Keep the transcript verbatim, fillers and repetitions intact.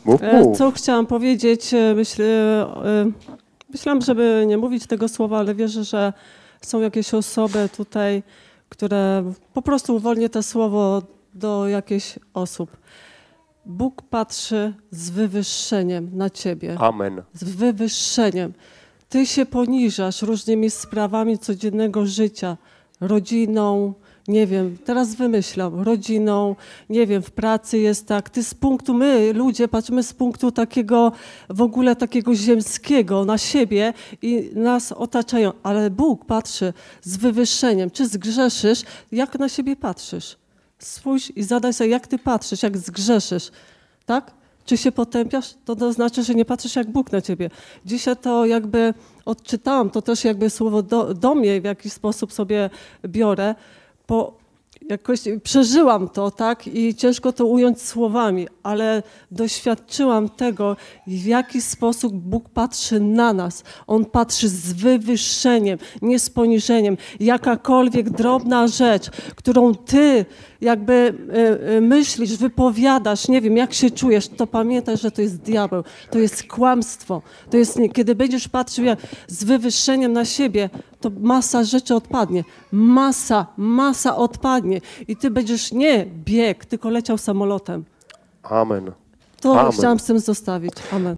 Mów, E, mów. Co chciałam powiedzieć? e, Myśl, e, myślałam, żeby nie mówić tego słowa, ale wierzę, że są jakieś osoby tutaj, które po prostu uwolnię to słowo do jakichś osób. Bóg patrzy z wywyższeniem na ciebie. Amen. Z wywyższeniem. Ty się poniżasz różnymi sprawami codziennego życia, rodziną, nie wiem, teraz wymyślam, rodziną, nie wiem, w pracy jest tak. Ty z punktu, my ludzie patrzymy z punktu takiego, w ogóle takiego ziemskiego na siebie i nas otaczają, ale Bóg patrzy z wywyższeniem. Czy zgrzeszysz? Jak na siebie patrzysz? Spójrz i zadaj sobie, jak ty patrzysz, jak zgrzeszysz, tak? Czy się potępiasz? To, to znaczy, że nie patrzysz jak Bóg na ciebie. Dzisiaj to jakby odczytałam, to też jakby słowo do, do mnie w jakiś sposób sobie biorę, bo jakoś przeżyłam to, tak? I ciężko to ująć słowami, ale doświadczyłam tego, w jaki sposób Bóg patrzy na nas. On patrzy z wywyższeniem, nie z poniżeniem. Jakakolwiek drobna rzecz, którą ty jakby y, y, myślisz, wypowiadasz, nie wiem, jak się czujesz, to pamiętaj, że to jest diabeł, to jest kłamstwo. To jest, kiedy będziesz patrzył jak, z wywyższeniem na siebie, to masa rzeczy odpadnie. Masa, masa odpadnie. I ty będziesz nie bieg, tylko leciał samolotem. Amen. To Amen. chciałam z tym zostawić. Amen.